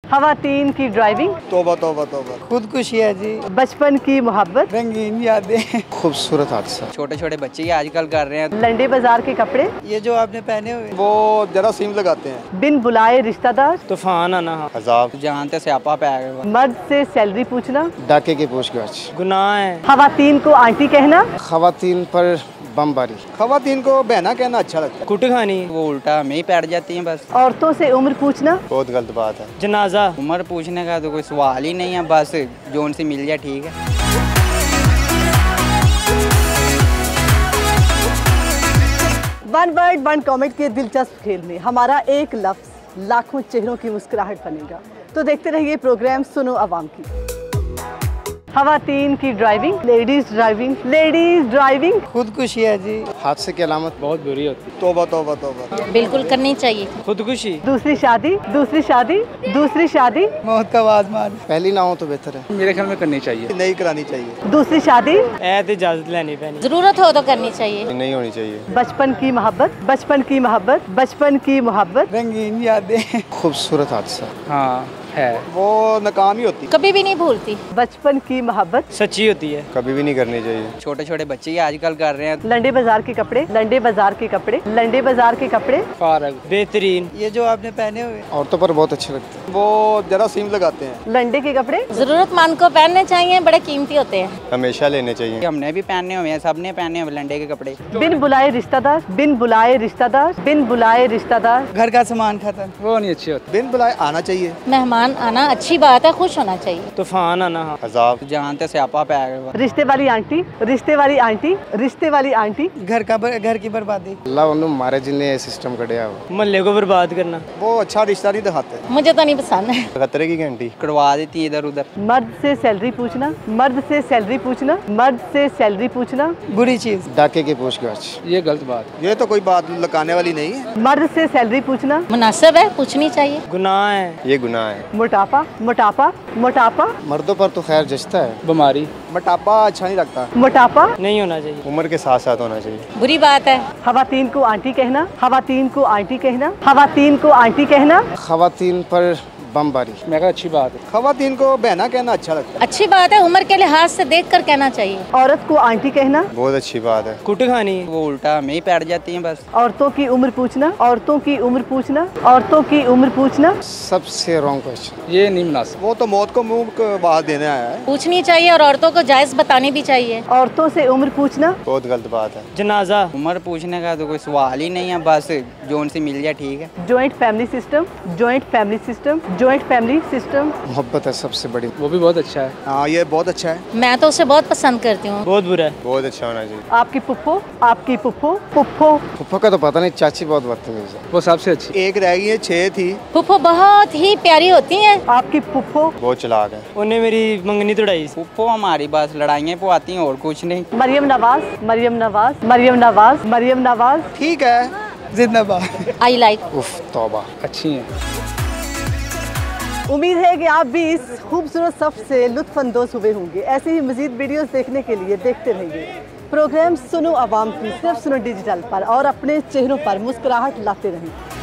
खवातीन की ड्राइविंग, तौबा तौबा तौबा, खुदकुशी है जी, बचपन की मोहब्बत, रंगीन यादें, खूबसूरत हादसा, छोटे छोटे बच्चे ही आजकल कर रहे हैं। लंडे बाजार के कपड़े, ये जो आपने पहने हुए वो जरा सीम लगाते हैं, बिन बुलाए रिश्तेदार, तूफान आना, अजाब, जानते स्यापा पे आ गए। मर्द से सैलरी पूछना, डाके की पूछगछ, गुनाह है, खवातीन को आंटी कहना, खवातीन पर बमबारी, खवातीन को बहना कहना अच्छा लगता है, कुट खानी, वो उल्टा में ही बैठ जाती हैं बस। औरतों से उम्र पूछना, बहुत गलत बात है। जनाजा, उम्र पूछने का तो कोई सवाल ही नहीं है, बस जोन से मिल जाए ठीक है। वन वर्ड वन कमेंट के दिलचस्प खेल में हमारा एक लफ्ज लाखों चेहरों की मुस्कुराहट बनेगा। तो देखते रहिए प्रोग्राम सुनो अवाम की। खवातीन की driving, ladies driving, ladies driving, खुदकुशी है जी, हादसे की अलामत बहुत बुरी होती, तौबा तौबा तौबा, बिल्कुल करनी चाहिए। खुदकुशी, दूसरी शादी, दूसरी शादी, दूसरी शादी, मौत का आवाज मार, पहली ना हो तो बेहतर है, मेरे ख्याल में करनी चाहिए। नहीं करानी चाहिए, दूसरी शादी, ऐत इजाजत लेनी पैनी, जरूरत हो तो करनी चाहिए। नहीं होनी चाहिए, बचपन की मोहब्बत, बचपन की मोहब्बत, बचपन की मोहब्बत, रंगीन यादें, खूबसूरत हादसा, हाँ है, वो नाकाम ही होती, कभी भी नहीं भूलती। बचपन की मोहब्बत, सच्ची होती है, कभी भी नहीं करनी चाहिए, छोटे छोटे बच्चे ही आजकल कर रहे हैं। लंडे बाजार के कपड़े, लंडे बाजार के कपड़े, लंडे बाजार के कपड़े, फारग, बेहतरीन, ये जो आपने पहने हुए औरतों पर बहुत अच्छे लगते हैं, वो जरा सीम लगाते हैं, लंडे के कपड़े, जरूरतमंद को पहनने चाहिए, बड़े कीमती होते हैं। हमेशा लेने चाहिए, हमने भी पहने हुए हैं, सबने पहने हुए लंडे के कपड़े। बिन बुलाए रिश्तेदार, बिन बुलाए रिश्तेदार, बिन बुलाए रिश्तेदार, घर का सामान खत्म, वो नहीं अच्छी होती। बिन बुलाए आना चाहिए, मेहमान आना अच्छी बात है, खुश होना चाहिए। तूफान आना, अजाब, जानते स्यापा पे आ गए। रिश्ते वाली आंटी, रिश्ते वाली आंटी, रिश्ते वाली आंटी, घर की बर्बादी, अल्लाह उन्होंने मारे जिन्हें सिस्टम कढ़िया हो, मोहल्ले को बर्बाद करना, वो अच्छा रिश्ता नहीं दिखाते, मुझे तो नहीं पसंद है। खतरे की घंटी, कड़वा देती है इधर उधर। मर्द से सैलरी पूछना, मर्द से सैलरी पूछना, मर्द से सैलरी पूछना, बुरी चीज, डाके की पूछगछ, ये गलत बात। ये तो कोई बात लकाने वाली नहीं है, मर्द से सैलरी पूछना, मुनासिब है, पूछनी चाहिए। गुनाह है, ये गुनाह है, मोटापा, मोटापा, मोटापा, मर्दों पर तो खैर जचता है, बीमारी, मोटापा अच्छा नहीं लगता, मोटापा, नहीं होना चाहिए, उम्र के साथ साथ होना चाहिए, बुरी बात है। खवातीन को आंटी कहना, खवातीन को आंटी कहना, खवातीन को आंटी कहना, खवातीन पर बमबारी, मैं कहा अच्छी बात है। खवातीन को बहना कहना अच्छा लगता है, अच्छी बात है, उम्र के लिहाज से देख कर कहना चाहिए। औरत को आंटी कहना, बहुत अच्छी बात है, कुट खानी, वो उल्टा में ही बैठ जाती हैं बस। औरतों की उम्र पूछना, औरतों की उम्र पूछना, औरतों की उम्र पूछना, सबसे रॉन्ग क्वेश्चन, ये नहीं मुनासिब। वो तो मौत को मुंह को बात देने आया है, पूछनी चाहिए और औरतों को जायज बतानी भी चाहिए। औरतों से उम्र पूछना, बहुत गलत बात है, जनाजा, उम्र पूछने का तो कोई सवाल ही नहीं है, बस जोन से मिल जाए ठीक है। Joint family system, joint family system, joint family system, मोहब्बत है सबसे बड़ी, वो भी बहुत अच्छा है। हाँ ये बहुत अच्छा है, मैं तो उसे बहुत पसंद करती हूँ। बहुत बुरा है, बहुत अच्छा होना चाहिए, आपकी पुप्पो, आपकी पुप्पो, पुप्पो, फुफ्फा का तो पता नहीं, चाची बहुत बदतमीज है, वो सबसे अच्छी। एक रह गई है, 6 थी, फूफो बहुत ही प्यारी होती हैं। आपकी पुप्पो, बहुत चलाक है, उन्हें मेरी मंगनी तोड़ाई, फुप्पो हमारी बस लड़ाइयाँ पुआती हैं और कुछ नहीं। मरियम नवाज, मरियम नवाज, मरियम नवाज, मरियम नवाज, ठीक है, जिंदाबाद, आई लाइक। उफ तौबा, अच्छी हैं। उम्मीद है कि आप भी इस खूबसूरत सफ से लुत्फानंदोज हुए होंगे। ऐसे ही मजीद वीडियोस देखने के लिए देखते रहिए प्रोग्राम सुनो अवाम की, सिर्फ सुनो डिजिटल पर, और अपने चेहरों पर मुस्कुराहट लाते रहें।